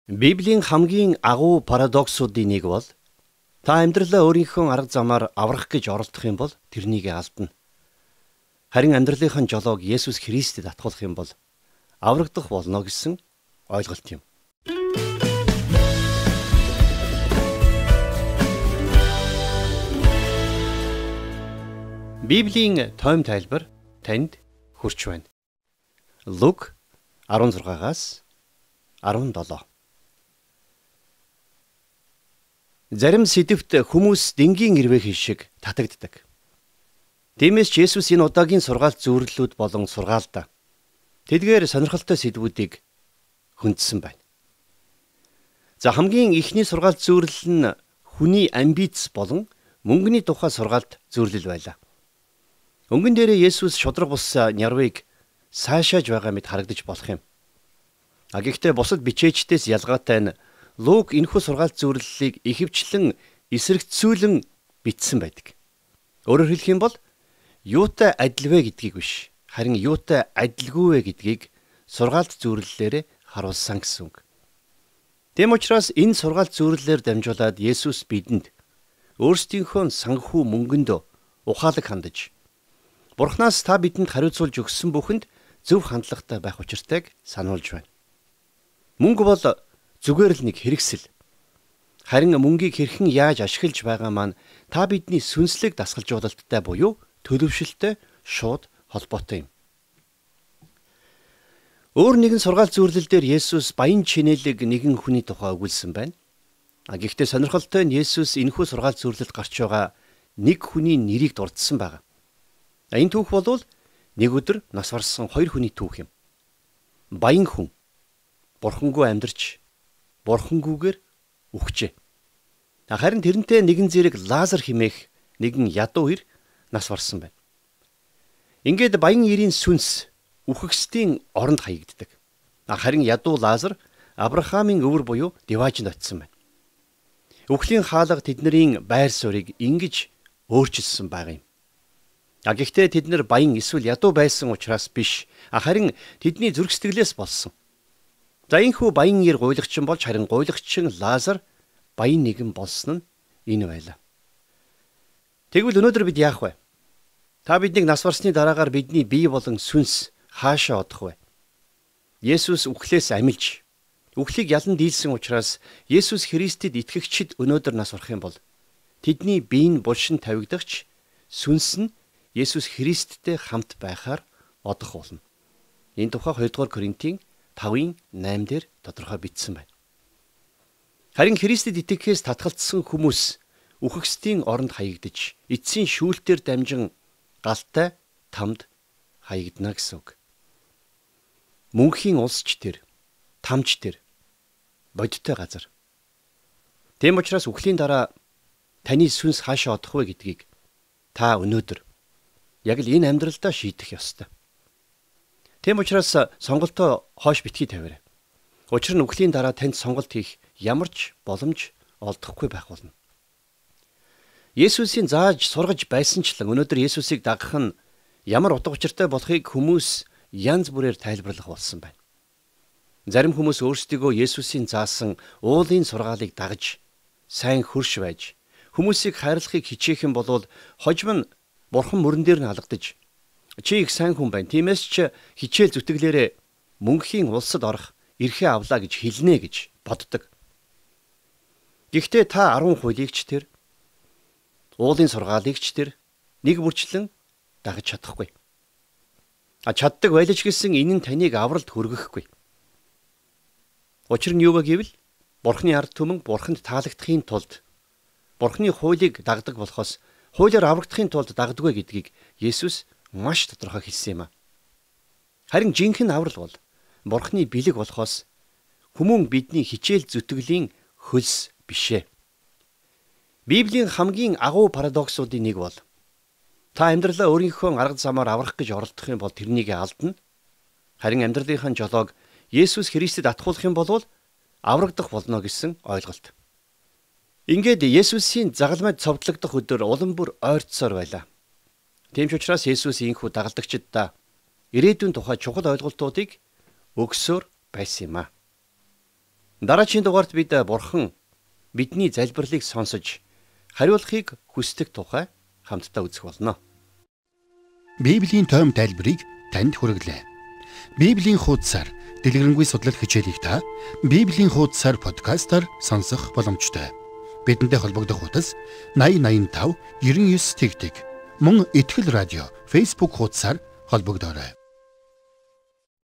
Библийн хамгийн агуу парадоксуудын нэг бол та амьдралаа өөрийнхөө арга замаар аврах гэж оролдох юм бол тэрнийгээ алдна. Харин амьдралынхаа жолоог Есүс Христэд атгуулах юм бол аврагдах болно гэсэн ойлголт юм. Библийн тойм тайлбар танд хүрч байна. Луг 16-аас 17. Зарим сэдвт хүмүүс дэнгийн ирвэхин шиг татагддаг. Тиймээс ч Есүс энэ удаагийн сургаалт зөвлөлүүд болон сургаалдаа тэдгээр сонирхолтой сэдвүүдийг хүндсэн байна. За хамгийн эхний сургаалт зөвлөл нь хүний амбиц болон мөнгөний тухай сургаалт зөвлөл байлаа. Өнгөн дээрээ Есүс шудраг бус нярвыг сайшааж байгаа мэт харагдаж болох юм. Гэхдээ бусад бичээчдээс ялгаатай нь Луг энэхүү сургаалт зөвлөлийг ихэвчлэн эсрэгцүүлэн бичсэн байдаг. Өөрөөр хэлэх юм бол юутай адил вэ гэдгийг биш, харин юутай адилгүй вэ гэдгийг сургаалт зөвлөлөөр харуулсан гэсэн үг. Тэм учраас энэ сургаалт зөвлөлөөр дамжуулаад Есүс бидэнд өөрсдийнхөө санхүү мөнгөнд ухаалаг хандаж Бурханаас та бидэнд хариуцуулж өгсөн бүхэнд зөв хандлагатай байх учиртайг сануулж байна. Мөнгө бол зүгээр л нэг хэрэгсэл. Харин мөнгийг хэрхэн яаж ашиглаж байгаа маань та бидний сүнслэг дасгалжуулалттай буюу төлөвшөлтөй шууд холбоотой юм. Өөр нэгэн сургаалт зөвлөл дээр Есүс баян чинээлэг нэгэн хүний тухай өгүүлсэн байна. Гэхдээ сонирхолтой нь Есүс энэхүү сургаалт зөвлөлд гарч байгаа нэг хүний нэрийг дурдсан байна. Энэ түүх бол нэг өдөр нас барсан хоёр хүний түүх юм. Баян хүн бурхангүй амьдарч бурхангүйгээр үхжээ. Харин тэрнтэй нэгэн зэрэг Лазар хэмээх нэгэн ядуу ир нас барсан байна. Ингээд баян ирийн сүнс үхэгсдийн оронд хаягддаг. Харин ядуу Лазар Авраамийн өвөр буюу Деважинд очисон байна. Үхлийн хаалга тэдний байр суурийг ингэж өөрчилсөн байгаа юм. Гэхдээ тэд нар баян эсвэл ядуу байсан учраас биш, харин тэдний зүрх сэтгэлээс болсон. За энэхүү баян ир гуйлагчин болж харин гуйлагчин Лазар баян нэгэн болсон нь энэ байлаа. Тэгвэл өнөөдөр бид яах вэ? Та биднийг нас барсны дараагаар бидний бие болон сүнс хаашаа одох вэ? Есүс үхлээс амилж, үхлийг ялан дийлсэн учраас Есүс Христэд итгэгчид өнөөдөр нас барах юм бол тэдний бие нь булшин тавигдагч, сүнс нь Есүс Христтэй хамт байхаар одох болно. Энэ тухай 2 дугаар Коринтын 5-8 дээр тодорхой бичсэн байна. Харин Христэд итгэхээс татгалцсан хүмүүс үхэгсдийн оронд хаягдж, эцсийн шүүлтээр дамжин галтай тамд хаягдана гэсэн үг. Мөнхийн улсч тэр, тамч тэр, бодиттой газар. Тэм учраас үхлийн дараа таны сүнс хаашаа одох вэ гэдгийг та өнөөдөр яг л энэ амьдралдаа шийдэх ёстой. Тэм учраас сонголтоо хойш битгий тавиарай. Учир нь үхлийн дараа танд сонголт хийх ямар ч боломж олдохгүй байх болно. Есүсийн зааж сургаж байсанчлан өнөөдөр Есүсийг дагах нь ямар утга учиртай болохыг хүмүүс янз бүрээр тайлбарлах болсон байна. Зарим хүмүүс өөрсдийгөө Есүсийн заасан уулын сургаалыг дагаж сайн хөрш байж хүмүүсийг хайрлахыг хичээх юм бол хожим нь Бурхан мөрөн дээр нь алгадаж чи их сайн хүн байна. Тиймээс ч хичээл зүтгэлээрээ мөнхийн улсад орох эрхээ авлаа гэж хэлнэ гэж боддог. Гэхдээ та 10 хуулийг ч тэр, уулын сургаалыг ч тэр нэг бүрчлэн дагаж чадахгүй. Чаддаг байлж гэсэн энэ нь таныг авралт хүргэхгүй. Учир нь юу вэ гэвэл Бурханы ард түмэн Бурханд таалагдахын тулд Бурханы хуулийг дагдаг болохоос хуулиар аврагдахын тулд дагдаггүй гэдгийг Есүс маш тодорхой хэлсэн юм а. Харин жинхэнэ аврал бол Бурханы бэлэг болохоос хүмүүн бидний хичээл зүтгэлийн хөлс бишээ. Библийн хамгийн агуу парадоксуудын нэг бол та амьдралаа өөрийнхөө арга замаар аврах гэж оролдох юм бол тэрнийгээ алдна. Харин амьдралынхаа жолоог Есүс Христэд атгуулах юм бол аврагдах болно гэсэн ойлголт. Ингээд Есүсийн загалмайд цовдлогдох өдөр улам бүр ойртсоор байлаа. Тийм ч учраас Есүс ийхүү дагалдагчдаа ирээдүйн тухай чухал ойлголтуудыг өгсөөр байсан юм а. Дараагийн дугаард бид Бурхан бидний залбирлыг сонсож хариулахыг хүсдэг тухай хамтдаа үзэх болно. Библийн тойм тайлбарыг танд хүргэлээ. Библийн хуудасаар дэлгэрэнгүй судлал хичээлийг та Библийн хуудасаар подкастаар сонсох боломжтой. Бидэнтэй холбогдох хуудас 8085 99 тэгтэг. Мөн Итгэл радио Facebook хуудасаар холбогдоорой.